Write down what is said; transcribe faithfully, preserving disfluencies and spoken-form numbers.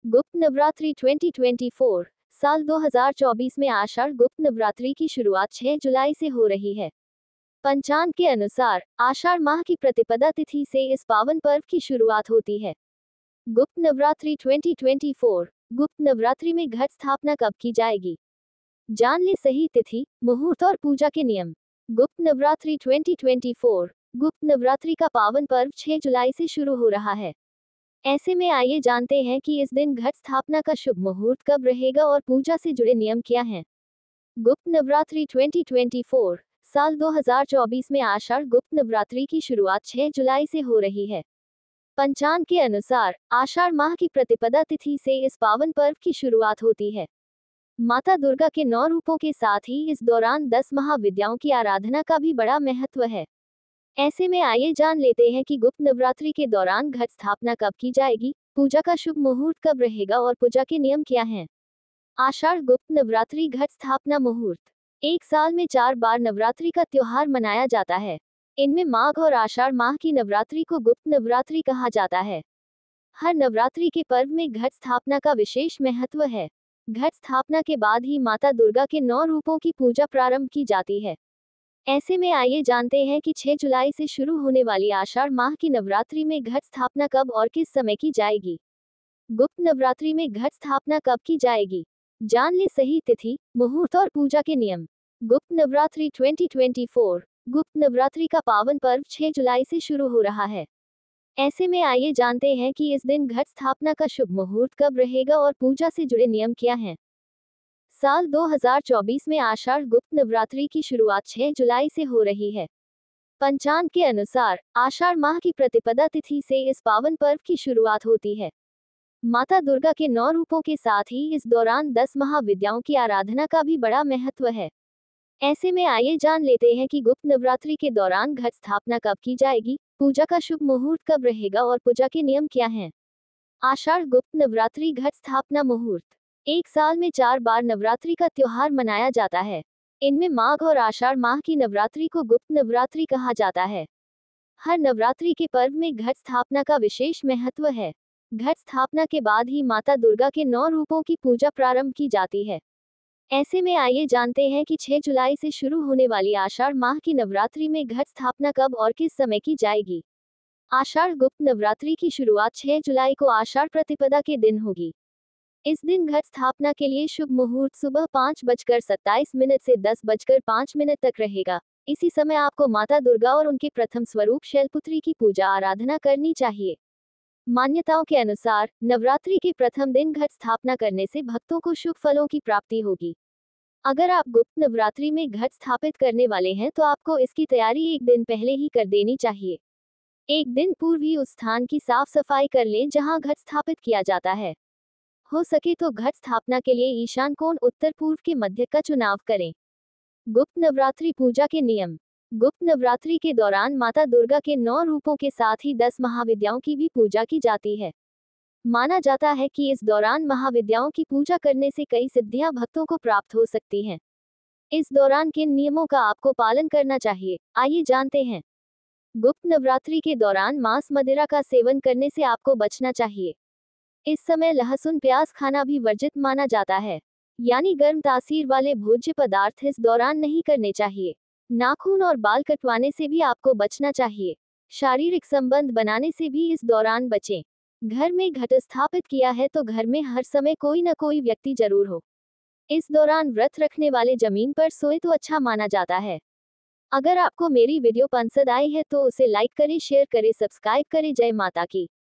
गुप्त नवरात्रि दो हज़ार चौबीस साल दो हज़ार चौबीस में आषाढ़ गुप्त नवरात्रि की शुरुआत छह जुलाई से हो रही है। पंचांग के अनुसार आषाढ़ माह की प्रतिपदा तिथि से इस पावन पर्व की शुरुआत होती है। गुप्त नवरात्रि दो हज़ार चौबीस गुप्त नवरात्रि में घट स्थापना कब की जाएगी? जान ले सही तिथि, मुहूर्त और पूजा के नियम। गुप्त नवरात्रि दो हज़ार चौबीस गुप्त नवरात्रि का पावन पर्व छह जुलाई से शुरू हो रहा है। ऐसे में आइए जानते हैं कि इस दिन घट स्थापना का शुभ मुहूर्त कब रहेगा और पूजा से जुड़े नियम क्या हैं। गुप्त नवरात्रि दो हज़ार चौबीस साल दो हज़ार चौबीस में आषाढ़ गुप्त नवरात्रि की शुरुआत छह जुलाई से हो रही है। पंचांग के अनुसार आषाढ़ माह की प्रतिपदा तिथि से इस पावन पर्व की शुरुआत होती है। माता दुर्गा के नौ रूपों के साथ ही इस दौरान दस महाविद्याओं की आराधना का भी बड़ा महत्व है। ऐसे में आइए जान लेते हैं कि गुप्त नवरात्रि के दौरान घट स्थापना कब की जाएगी, पूजा का शुभ मुहूर्त कब रहेगा और पूजा के नियम क्या हैं। आषाढ़ गुप्त नवरात्रि घट स्थापना मुहूर्त। एक साल में चार बार नवरात्रि का त्योहार मनाया जाता है। इनमें माघ और आषाढ़ माह की नवरात्रि को गुप्त नवरात्रि कहा जाता है। हर नवरात्रि के पर्व में घट स्थापना का विशेष महत्व है। घट स्थापना के बाद ही माता दुर्गा के नौ रूपों की पूजा प्रारंभ की जाती है। ऐसे में आइए जानते हैं कि छह जुलाई से शुरू होने वाली आषाढ़ माह की नवरात्रि में घट स्थापना कब और किस समय की जाएगी। गुप्त नवरात्रि में घट स्थापना कब की जाएगी? जान ले सही तिथि, मुहूर्त और पूजा के नियम। गुप्त नवरात्रि दो हज़ार चौबीस गुप्त नवरात्रि का पावन पर्व छह जुलाई से शुरू हो रहा है। ऐसे में आइए जानते हैं कि इस दिन घट स्थापना का शुभ मुहूर्त कब रहेगा और पूजा से जुड़े नियम क्या हैं। साल दो हज़ार चौबीस में आषाढ़ गुप्त नवरात्रि की शुरुआत छह जुलाई से हो रही है। पंचांग के अनुसार आषाढ़ माह की प्रतिपदा तिथि से इस पावन पर्व की शुरुआत होती है। माता दुर्गा के नौ रूपों के साथ ही इस दौरान दस महाविद्याओं की आराधना का भी बड़ा महत्व है। ऐसे में आइए जान लेते हैं कि गुप्त नवरात्रि के दौरान घट स्थापना कब की जाएगी, पूजा का शुभ मुहूर्त कब रहेगा और पूजा के नियम क्या हैं। आषाढ़ गुप्त नवरात्रि घट स्थापना मुहूर्त। एक साल में चार बार नवरात्रि का त्योहार मनाया जाता है। इनमें माघ और आषाढ़ माह की नवरात्रि को गुप्त नवरात्रि कहा जाता है। हर नवरात्रि के पर्व में घट स्थापना का विशेष महत्व है। घट स्थापना के बाद ही माता दुर्गा के नौ रूपों की पूजा प्रारंभ की जाती है। ऐसे में आइए जानते हैं कि छह जुलाई से शुरू होने वाली आषाढ़ माह की नवरात्रि में घट स्थापना कब और किस समय की जाएगी। आषाढ़ गुप्त नवरात्रि की शुरुआत छह जुलाई को आषाढ़ प्रतिपदा के दिन होगी। इस दिन घट स्थापना के लिए शुभ मुहूर्त सुबह पाँच बजकर सत्ताईस मिनट से दस बजकर पाँच मिनट तक रहेगा। इसी समय आपको माता दुर्गा और उनके प्रथम स्वरूप शैलपुत्री की पूजा आराधना करनी चाहिए। मान्यताओं के अनुसार नवरात्रि के प्रथम दिन घट स्थापना करने से भक्तों को शुभ फलों की प्राप्ति होगी। अगर आप गुप्त नवरात्रि में घट स्थापित करने वाले हैं तो आपको इसकी तैयारी एक दिन पहले ही कर देनी चाहिए। एक दिन पूर्व ही उस स्थान की साफ सफाई कर लें जहां घट स्थापित किया जाता है। हो सके तो घट स्थापना के लिए ईशान कोण उत्तर पूर्व के मध्य का चुनाव करें। गुप्त नवरात्रि पूजा के नियम। गुप्त नवरात्रि के दौरान माता दुर्गा के नौ रूपों के साथ ही दस महाविद्याओं की भी पूजा की जाती है। माना जाता है कि इस दौरान महाविद्याओं की पूजा करने से कई सिद्धियां भक्तों को प्राप्त हो सकती हैं। इस दौरान किन नियमों का आपको पालन करना चाहिए, आइए जानते हैं। गुप्त नवरात्रि के दौरान मांस मदिरा का सेवन करने से आपको बचना चाहिए। इस समय लहसुन प्याज खाना भी वर्जित माना जाता है, यानी गर्म तासीर वाले भोज्य पदार्थ इस दौरान नहीं करने चाहिए। नाखून और बाल कटवाने से भी आपको बचना चाहिए। शारीरिक संबंध बनाने से भी इस दौरान बचें। घर में घट स्थापित किया है तो घर में हर समय कोई न कोई व्यक्ति जरूर हो। इस दौरान व्रत रखने वाले जमीन पर सोए तो अच्छा माना जाता है। अगर आपको मेरी वीडियो पसंद आई है तो उसे लाइक करें, शेयर करें, सब्सक्राइब करें। जय माता की।